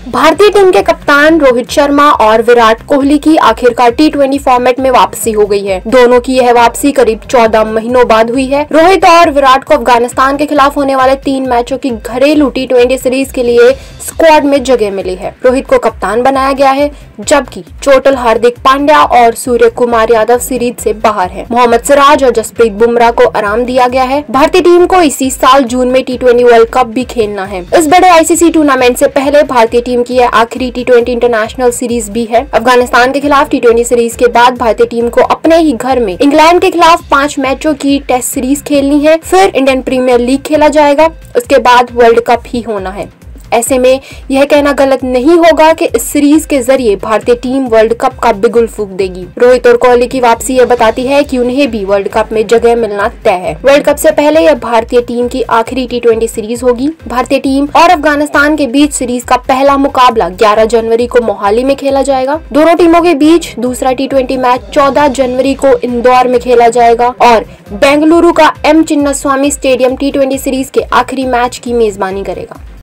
भारतीय टीम के कप्तान रोहित शर्मा और विराट कोहली की आखिरकार T20 फॉर्मेट में वापसी हो गई है। दोनों की यह वापसी करीब 14 महीनों बाद हुई है। रोहित और विराट को अफगानिस्तान के खिलाफ होने वाले 3 मैचों की घरेलू T20 सीरीज के लिए स्क्वाड में जगह मिली है। रोहित को कप्तान बनाया गया है, जबकि चोटिल हार्दिक पांड्या और सूर्य कुमार यादव सीरीज से बाहर हैं। मोहम्मद सिराज और जसप्रीत बुमराह को आराम दिया गया है। भारतीय टीम को इसी साल जून में T20 वर्ल्ड कप भी खेलना है। इस बड़े ICC टूर्नामेंट से पहले भारतीय टीम की यह आखिरी T20 इंटरनेशनल सीरीज भी है। अफगानिस्तान के खिलाफ T20 सीरीज के बाद भारतीय टीम को अपने ही घर में इंग्लैंड के खिलाफ 5 मैचों की टेस्ट सीरीज खेलनी है। फिर इंडियन प्रीमियर लीग खेला जाएगा, उसके बाद वर्ल्ड कप ही होना है। ऐसे में यह कहना गलत नहीं होगा कि इस सीरीज के जरिए भारतीय टीम वर्ल्ड कप का बिगुल फूंक देगी। रोहित और कोहली की वापसी यह बताती है कि उन्हें भी वर्ल्ड कप में जगह मिलना तय है। वर्ल्ड कप से पहले यह भारतीय टीम की आखिरी T20 सीरीज होगी। भारतीय टीम और अफगानिस्तान के बीच सीरीज का पहला मुकाबला 11 जनवरी को मोहाली में खेला जाएगा। दोनों टीमों के बीच दूसरा T20 मैच 14 जनवरी को इंदौर में खेला जाएगा और बेंगलुरु का M Chinnaswamy stadium T20 series के आखिरी मैच की मेजबानी करेगा।